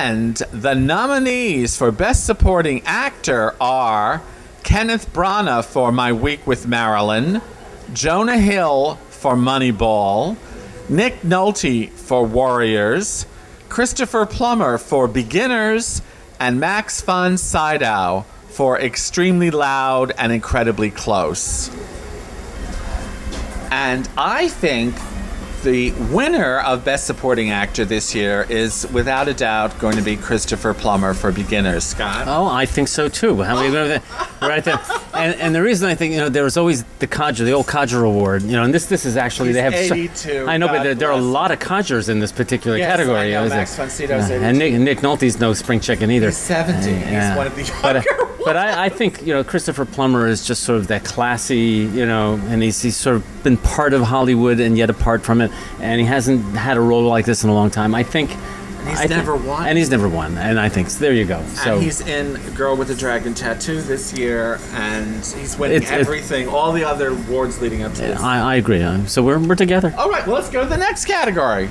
And the nominees for Best Supporting Actor are Kenneth Branagh for My Week with Marilyn, Jonah Hill for Moneyball, Nick Nolte for Warriors, Christopher Plummer for Beginners, and Max von Sydow for Extremely Loud and Incredibly Close. And I think the winner of Best Supporting Actor this year is, without a doubt, going to be Christopher Plummer for Beginners. Scott? Oh, I think so too. How many right there? And the reason I think, there was always the Codger, the old Codger Award, and this is actually He's they have 82. I know, God but there are a bless lot of Codgers in this particular category. I know, Max von Sydow's 82. And Nick Nolte's no spring chicken either. He's 70. He's one of the younger ones. But I think Christopher Plummer is just sort of that classy, and he's sort of been part of Hollywood and yet apart from it, and he hasn't had a role like this in a long time. I think. He's never won. And he's never won. And I think, there you go. So, and he's in Girl with the Dragon Tattoo this year, and he's winning everything, all the other awards leading up to this. I agree. So we're together. All right, well, let's go to the next category.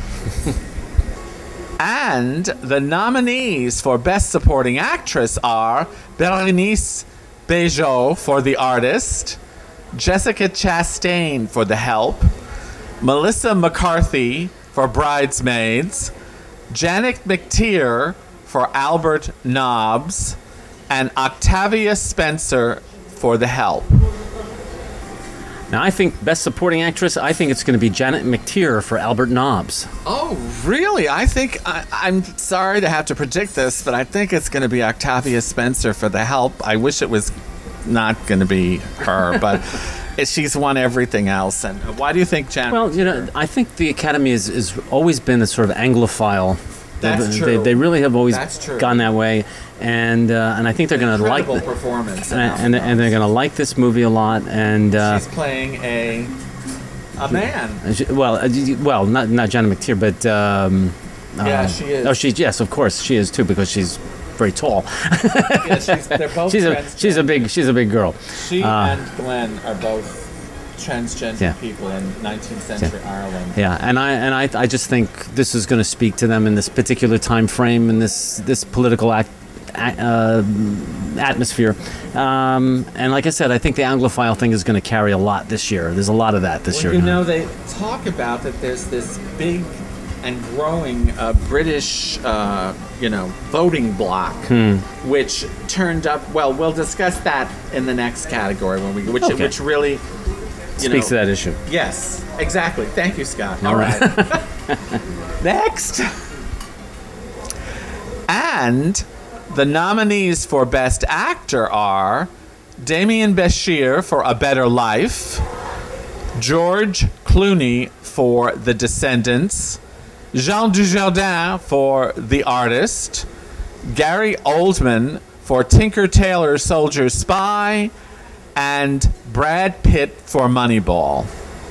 And the nominees for Best Supporting Actress are Berenice Bejo for The Artist, Jessica Chastain for The Help, Melissa McCarthy for Bridesmaids, Janet McTeer for Albert Nobbs, and Octavia Spencer for The Help. Now, I think Best Supporting Actress, I think it's going to be Janet McTeer for Albert Nobbs. Oh, really? I think, I'm sorry to have to predict this, but I think it's going to be Octavia Spencer for The Help. I wish it was not going to be her, but she's won everything else. And why do you think Janet? Well, I think the Academy has always been a sort of Anglophile. That's true. They really have always gone that way, and I think they're going to like the performance, and they're going to like this movie a lot. And she's playing a man. Well, not Janet McTeer, but yeah, she is. Oh, yes, of course she is too, because she's very tall. Yeah, they're both. She's a big girl. She and Glenn are both transgender people in 19th century Ireland. Yeah, and I just think this is going to speak to them in this particular time frame, in this political atmosphere. And like I said, I think the Anglophile thing is going to carry a lot this year. There's a lot of that this year. They talk about that there's this big and growing British, voting bloc, which turned up. Well, we'll discuss that in the next category which really speaks to that issue. Yes, exactly. Thank you, Scott. All right. Next. And the nominees for Best Actor are Damien Bashir for A Better Life, George Clooney for The Descendants, Jean Dujardin for The Artist, Gary Oldman for Tinker Tailor Soldier Spy, and Brad Pitt for Moneyball.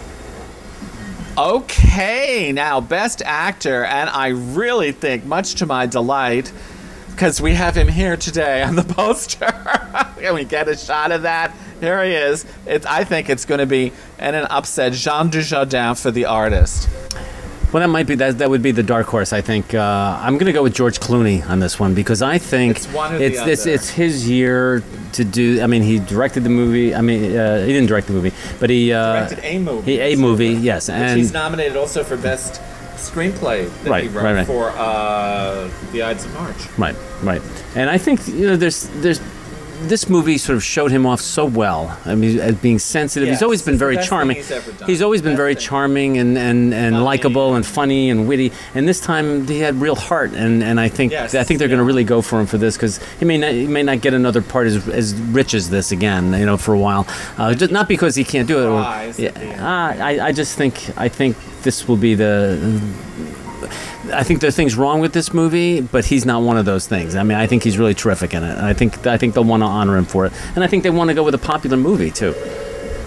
Okay, now Best Actor, and I really think, much to my delight, because we have him here today on the poster. Can we get a shot of that? Here he is. I think it's going to be, in an upset, Jean Dujardin for The Artist. Well, that would be the dark horse. I think I'm going to go with George Clooney on this one, because I think it's his year to do. I mean, he directed the movie. I mean, he didn't direct the movie, but he directed a movie. Yes, and he's nominated also for Best Screenplay that he wrote for The Ides of March. Right. And I think this movie sort of showed him off so well. I mean, as being sensitive. Yes, he's always been very charming. He's always been very charming and likable and funny and witty. And this time he had real heart. And I think they're going to really go for him for this, because he may not get another part as rich as this again. For a while. Just not because he can't do it. I think this will be the. I think there are things wrong with this movie, but he's not one of those things. I mean, I think he's really terrific in it. And I think they'll want to honor him for it. And I think they want to go with a popular movie, too.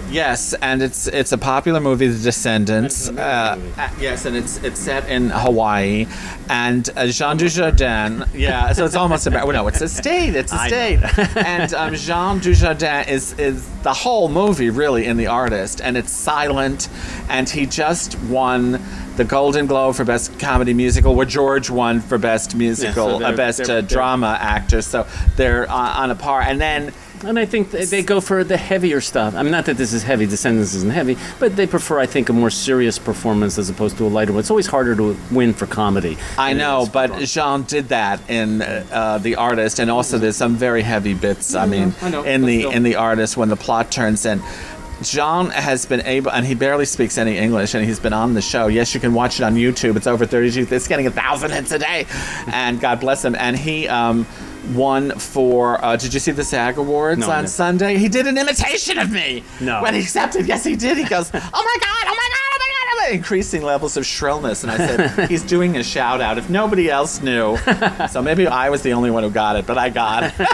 Yes, and it's a popular movie, The Descendants. Yes, and it's set in Hawaii, and Jean Dujardin. Yeah, so it's almost America. No, it's a state. It's a state. And Jean Dujardin is the whole movie really in The Artist, and it's silent. And he just won the Golden Globe for Best Comedy Musical, where George won for Best Musical, Best Drama Actor. So they're on a par, and then. And I think they go for the heavier stuff. I mean, not that this is heavy, Descendants isn't heavy, but they prefer, I think, a more serious performance as opposed to a lighter one. It's always harder to win for comedy. I know, but Jean did that in The Artist, and also there's some very heavy bits. I mean, in the Artist, when the plot turns in. Jean has been able, and he barely speaks any English, and he's been on the show. Yes, you can watch it on YouTube. It's over 32. It's getting 1,000 hits a day, and God bless him. And he won for, did you see the SAG Awards on Sunday? He did an imitation of me. No. When he accepted, yes, he did. He goes, oh my God, oh my God, oh my God. Increasing levels of shrillness. And I said, he's doing a shout out. If nobody else knew, so maybe I was the only one who got it, but I got it.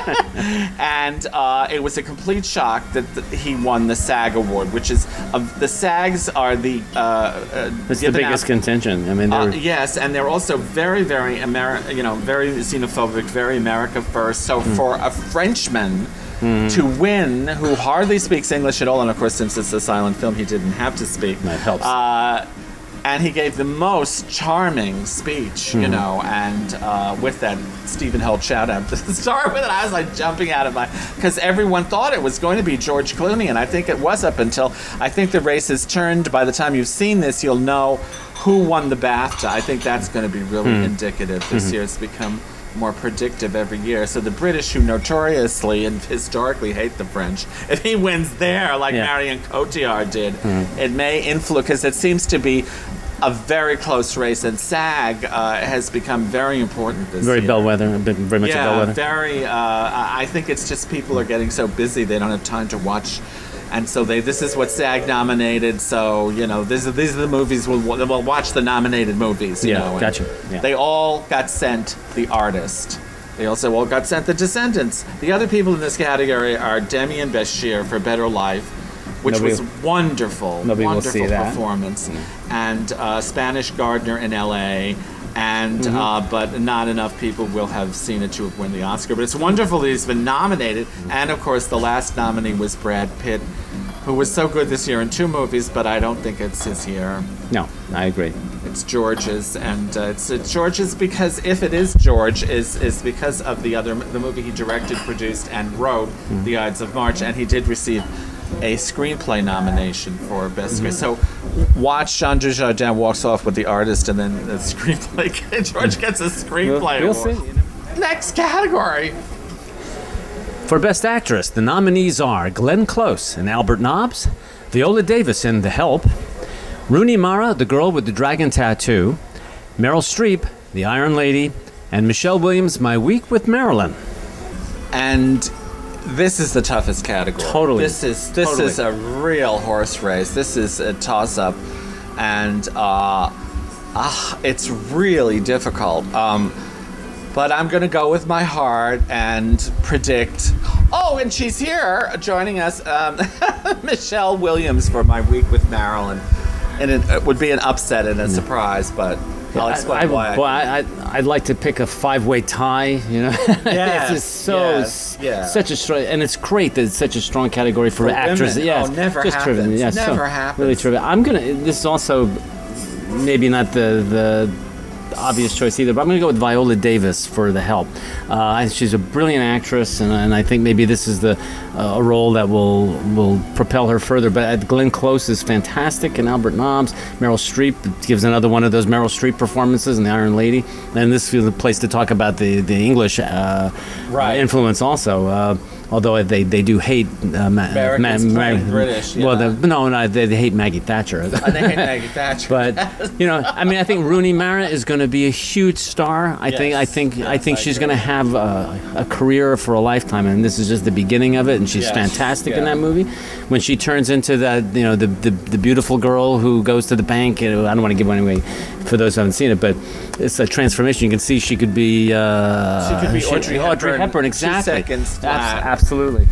And it was a complete shock that he won the SAG Award, which is, the SAGs are the... it's the biggest contention. I mean, yes, and they're also very, very very xenophobic, very America first. So for a Frenchman to win, who hardly speaks English at all, and of course, since it's a silent film, he didn't have to speak. That helps. And he gave the most charming speech, you know, and with that Stephen Holt shout out to start with it, I was like jumping out of my, because everyone thought it was going to be George Clooney, and I think it was up until, I think the race has turned. By the time you've seen this, you'll know who won the BAFTA. I think that's going to be really indicative this year. It's become more predictive every year. So the British, who notoriously and historically hate the French, if he wins there, like Marion Cotillard did, it may influence, because it seems to be a very close race, and SAG has become very important this year. Bellwether, very much a bellwether. Very. I think it's just people are getting so busy they don't have time to watch. And so this is what SAG nominated. So, you know, these are the movies we'll watch the nominated movies. You know, gotcha. Yeah. They all got sent The Artist. They also all got sent The Descendants. The other people in this category are Demian Bashir for Better Life, which was wonderful. Wonderful performance. And Spanish Gardener in L.A., and but not enough people will have seen it to have won the Oscar. But it's wonderful that he's been nominated. And of course, the last nominee was Brad Pitt, who was so good this year in 2 movies, but I don't think it's his year. No, I agree. It's George's, and it's George's because if it is George, is because of the movie he directed, produced, and wrote, The Ides of March, and he did receive a screenplay nomination for Best Screen. So watch Jean Dujardin walks off with The Artist, and then the screenplay. George gets a screenplay we'll award. See. Next category. For Best Actress, the nominees are Glenn Close in Albert Nobbs, Viola Davis in The Help, Rooney Mara, the girl with the dragon tattoo, Meryl Streep, the Iron Lady, and Michelle Williams, My Week with Marilyn. And this is the toughest category. Totally. This is a real horse race. This is a toss-up, and it's really difficult. But I'm going to go with my heart and predict. Oh, and she's here joining us, Michelle Williams for My Week with Marilyn. And it would be an upset and a surprise, but I'll explain why. I'd like to pick a 5-way tie. You know, yes, it's just such a strong, and it's great that it's such a strong category for actors. Women. Yeah, never just happens. Trivial. Yeah, never happens. Really trivial. This is also maybe not the obvious choice either, but I'm going to go with Viola Davis for The Help. She's a brilliant actress, and I think maybe this is a role that will propel her further. But Glenn Close is fantastic in Albert Nobbs. Meryl Streep gives another one of those Meryl Streep performances in The Iron Lady. And this is a place to talk about the English influence also. Although they do hate British. Yeah. Well, they hate Maggie Thatcher. They hate Maggie Thatcher. But I think Rooney Mara is going to be a huge star. I think she's going to have a career for a lifetime, and this is just the beginning of it. And she's fantastic in that movie. When she turns into that, the beautiful girl who goes to the bank. I don't want to give one away for those who haven't seen it, but it's a transformation. You can see she could be Audrey Hepburn. Exactly. 2 seconds flat. absolutely.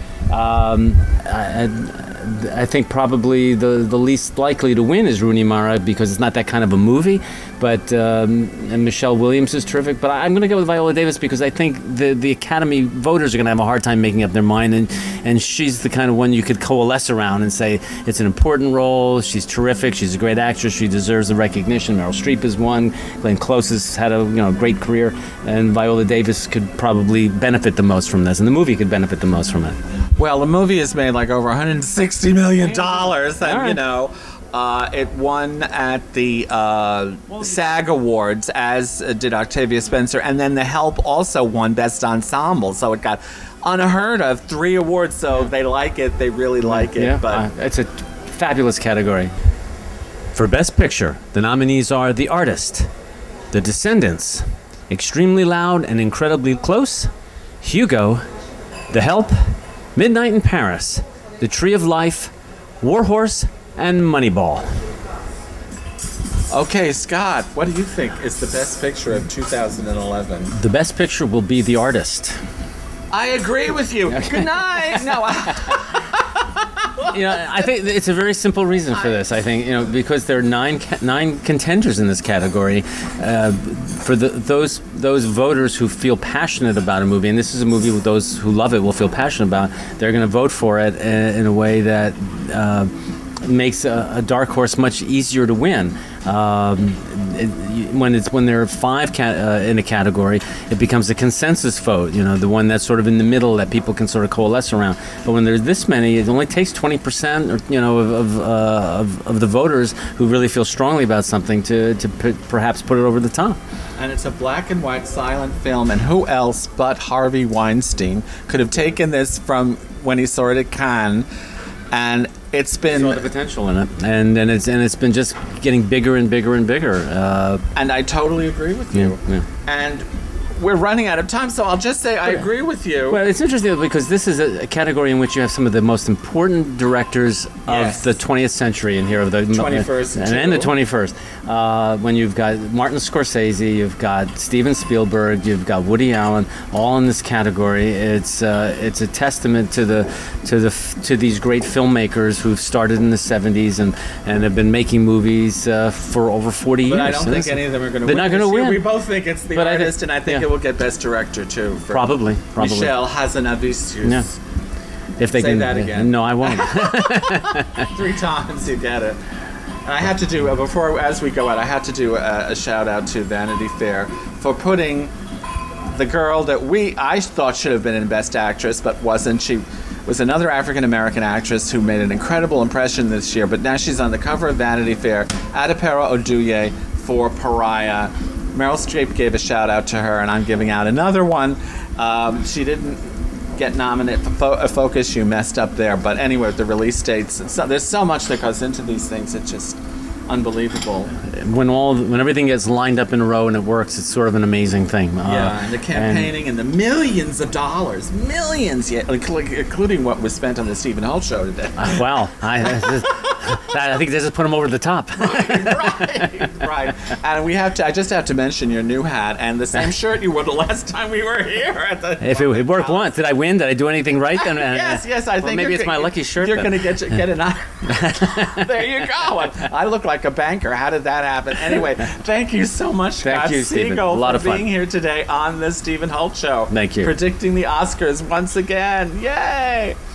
I think probably the least likely to win is Rooney Mara because it's not that kind of a movie. But and Michelle Williams is terrific. But I'm going to go with Viola Davis because I think the Academy voters are going to have a hard time making up their mind, and she's the kind of one you could coalesce around and say it's an important role. She's terrific. She's a great actress. She deserves the recognition. Meryl Streep is one. Glenn Close has had a great career, and Viola Davis could probably benefit the most from this, and the movie could benefit the most from it. Well, the movie has made like over $160 million, and right. It won at the SAG Awards, as did Octavia Spencer, and then The Help also won Best Ensemble, so it got unheard of 3 awards. So they like it, they really like it. Yeah, but it's a fabulous category. For Best Picture, the nominees are The Artist, The Descendants, Extremely Loud and Incredibly Close, Hugo, The Help, Midnight in Paris, The Tree of Life, Warhorse, and Moneyball. Okay, Scott, what do you think is the best picture of 2011? The best picture will be The Artist. I agree with you. Good night. No. I think it's a very simple reason for this. I think because there are nine contenders in this category. For those voters who feel passionate about a movie, and this is a movie with those who love it will feel passionate about, they're going to vote for it in a way that makes a dark horse much easier to win. When there are 5 in a category, it becomes a consensus vote. The one that's sort of in the middle that people can sort of coalesce around. But when there's this many, it only takes 20% of the voters who really feel strongly about something to perhaps put it over the top. And it's a black and white silent film, and who else but Harvey Weinstein could have taken this from when he saw it at Cannes? And it's been saw the potential in it, and it's been just getting bigger and bigger and bigger. And I totally agree with you. Yeah. And we're running out of time, so I'll just say I agree with you. Well, it's interesting because this is a category in which you have some of the most important directors of the 20th century in here, of the 21st and the 21st. When you've got Martin Scorsese, you've got Steven Spielberg, you've got Woody Allen, all in this category. It's a testament to these great filmmakers who've started in the 70s and have been making movies for over 40 years. But I don't think any of them are going to win. They're not going to win. We both think it's The Artist, and I think it will get Best Director too. Probably. Michel Hazanavicius. Yeah. If they say that again. No, I won't. 3 times you get it. And I have to do as we go out, I have to do a shout out to Vanity Fair for putting the girl that I thought should have been in Best Actress but wasn't. She was another African American actress who made an incredible impression this year, but now she's on the cover of Vanity Fair. Adepero Oduye for Pariah. Meryl Streep gave a shout out to her, and I'm giving out another one. She didn't get nominated for Focus. You messed up there, but anyway, the release dates. There's so much that goes into these things. It's just unbelievable. When everything gets lined up in a row and it works, it's sort of an amazing thing. And the campaigning and the millions of dollars, including what was spent on the Stephen Holt show today. Wow. I think they just put them over the top. Right. And I just have to mention your new hat and the same shirt you wore the last time we were here. If it worked once, did I win? Did I do anything right? Then, yes. I think maybe it's my lucky shirt. You're going to get an eye. There you go. I look like a banker. How did that happen? Anyway, thank you so much, Scott Siegel, for being here today on the Stephen Holt Show. Thank you. Predicting the Oscars once again. Yay!